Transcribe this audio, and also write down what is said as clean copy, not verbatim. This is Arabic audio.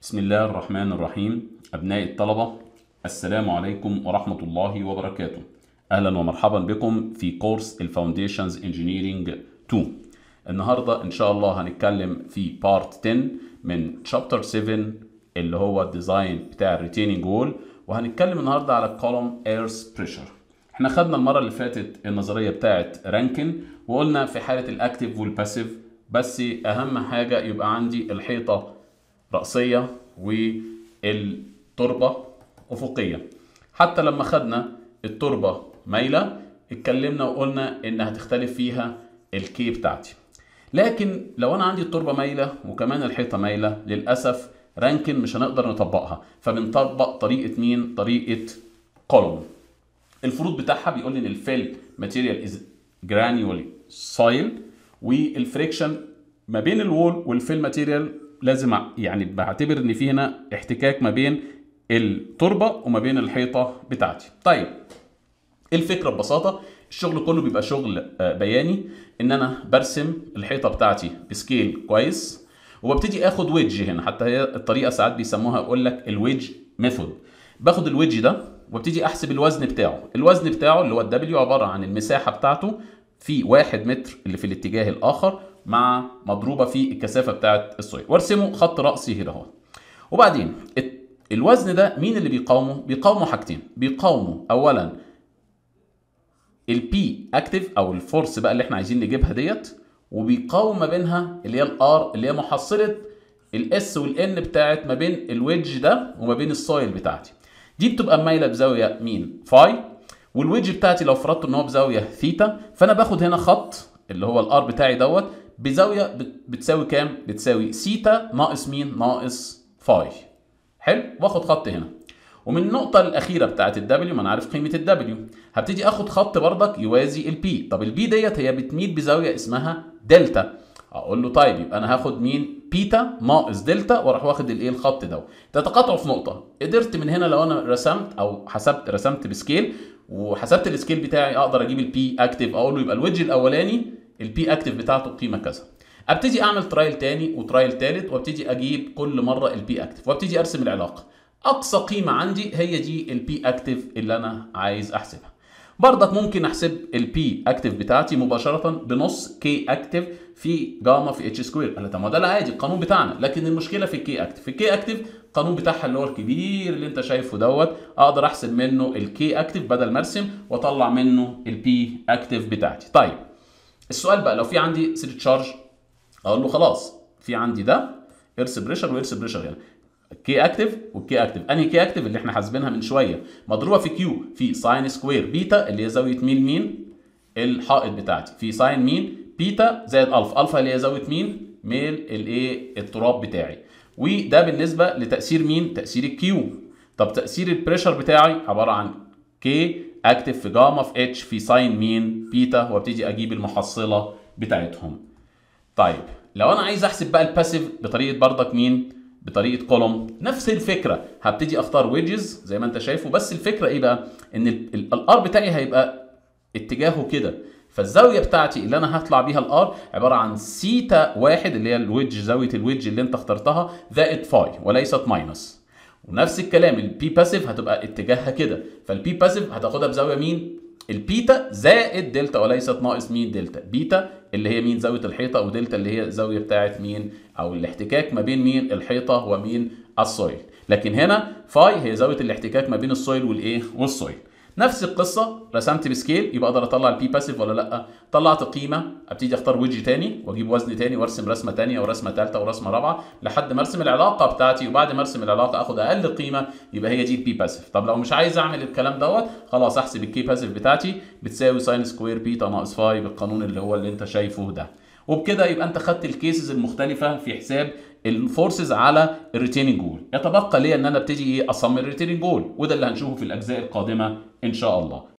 بسم الله الرحمن الرحيم. أبناء الطلبة، السلام عليكم ورحمة الله وبركاته. أهلا ومرحبا بكم في كورس الفاونديشنز انجينيرينج 2. النهاردة إن شاء الله هنتكلم في بارت 10 من شابتر 7 اللي هو الديزاين بتاع الريتيننج وول، وهنتكلم النهاردة على الكولوم ايرث بريشر. احنا خدنا المرة اللي فاتت النظرية بتاعت رانكن وقلنا في حالة الأكتيف والباسيف، بس أهم حاجة يبقى عندي الحيطة رأسية والتربة أفقية. حتى لما خدنا التربة مايلة اتكلمنا وقلنا إن هتختلف فيها الكي بتاعتي، لكن لو أنا عندي التربة مايلة وكمان الحيطة مايلة للأسف رانكن مش هنقدر نطبقها، فبنطبق طريقة مين؟ طريقة كولوم. الفروض بتاعها بيقول لي إن الفيل ماتيريال از جرانيولي سويل، والفريكشن ما بين الوول والفيل ماتيريال لازم يعني بعتبر ان في هنا احتكاك ما بين التربه وما بين الحيطه بتاعتي. طيب الفكره ببساطه الشغل كله بيبقى شغل بياني، ان انا برسم الحيطه بتاعتي بسكيل كويس وببتدي اخد ويدج هنا، حتى هي الطريقه ساعات بيسموها يقول لك الويدج ميثود. باخد الويدج ده وابتدي احسب الوزن بتاعه. الوزن بتاعه اللي هو الدبليو عباره عن المساحه بتاعته في 1 متر اللي في الاتجاه الاخر مع مضروبه في الكثافه بتاعه السويل، وارسمه خط راسي هنا اهو. وبعدين الوزن ده مين اللي بيقاومه؟ بيقاومه حاجتين. بيقاومه اولا البي اكتيف او الفورس بقى اللي احنا عايزين نجيبها ديت، وبيقاوم ما بينها اللي هي الار اللي هي محصله الاس والان بتاعت ما بين الويدج ده وما بين السويل بتاعتي. دي بتبقى مايله بزاويه مين؟ فاي، والويدج بتاعتي لو فرضت ان هو بزاويه ثيتا، فانا باخد هنا خط اللي هو الار بتاعي دوت بزاويه بتساوي كام؟ بتساوي سيتا ناقص مين؟ ناقص فاي. حلو، واخد خط هنا. ومن النقطه الاخيره بتاعت الدبليو، ما انا عارف قيمه الدبليو، هبتدي اخد خط بردك يوازي البي. طب البي ديت هي بتميل بزاويه اسمها دلتا. اقول له طيب يبقى انا هاخد مين؟ بيتا ناقص دلتا، واروح واخد الايه؟ الخط ده. تتقاطعوا في نقطه. قدرت من هنا لو انا رسمت او رسمت بسكيل وحسبت السكيل بتاعي اقدر اجيب البي اكتيف. اقول له يبقى الويدج الاولاني البي اكتيف بتاعته قيمه كذا. ابتدي اعمل ترايل تاني وترايل تالت وابتدي اجيب كل مره البي اكتيف وابتدي ارسم العلاقه. اقصى قيمه عندي هي دي البي اكتيف اللي انا عايز احسبها. برضك ممكن احسب البي اكتيف بتاعتي مباشره بنص كي اكتيف في جاما في اتش سكوير. طب ما ده العادي القانون بتاعنا، لكن المشكله في الكي اكتيف. الكي اكتيف القانون بتاعها اللي هو الكبير اللي انت شايفه دوت، اقدر احسب منه الكي اكتيف بدل ما ارسم واطلع منه البي اكتيف بتاعتي. طيب السؤال بقى لو في عندي سيرة تشارج، اقول له خلاص في عندي ده ايرث بريشر وايرث بريشر هنا، كي اكتيف والكي اكتيف. انهي كي اكتيف؟ اللي احنا حاسبينها من شويه، مضروبه في كيو في ساين سكوير بيتا اللي هي زاويه مين الحائط بتاعتي، في ساين مين بيتا زائد الفا. الفا اللي هي زاويه مين؟ ميل الايه؟ التراب بتاعي. وده بالنسبه لتاثير مين؟ تاثير الكيو. طب تاثير البريشر بتاعي عباره عن كي اكتيف في جاما في اتش في ساين مين بيتا، وابتدي اجيب المحصله بتاعتهم. طيب لو انا عايز احسب بقى الباسيف بطريقه بردك مين؟ بطريقه كولوم. نفس الفكره، هبتدي اختار ويدجز زي ما انت شايفه، بس الفكره ايه بقى؟ ان الار بتاعي هيبقى اتجاهه كده، فالزاويه بتاعتي اللي انا هطلع بيها الار عباره عن سيتا واحد اللي هي الويدج، زاويه الويدج اللي انت اخترتها، زائد فاي وليست ماينس. ونفس الكلام البي باسيف هتبقى اتجاهها كده، فالبي باسيف هتاخدها بزاويه مين؟ البيتا زائد دلتا وليست ناقص مين؟ دلتا. بيتا اللي هي مين؟ زاويه الحيطه، ودلتا اللي هي زاويه بتاعت مين؟ او الاحتكاك ما بين مين؟ الحيطه ومين؟ السويل. لكن هنا فاي هي زاويه الاحتكاك ما بين السويل والايه؟ والسويل. نفس القصه، رسمت بسكيل يبقى اقدر اطلع البي باسيف ولا لا؟ طلعت قيمه، ابتدي اختار ويدج تاني واجيب وزن تاني وارسم رسمه تانيه ورسمه ثالثه ورسمه رابعه لحد ما ارسم العلاقه بتاعتي، وبعد ما ارسم العلاقه اخد اقل قيمه يبقى هي دي البي باسيف. طب لو مش عايز اعمل الكلام دوت، خلاص احسب الكي باسيف بتاعتي بتساوي ساين سكوير بيتا ناقص فاي بالقانون اللي هو اللي انت شايفه ده. وبكده يبقى انت خدت الكيسز المختلفه في حساب الفورسز على الريتيننج وول. يتبقى لي ان انا ابتدي اصمم الريتيننج وول، وده اللي هنشوفه في الاجزاء القادمه ان شاء الله.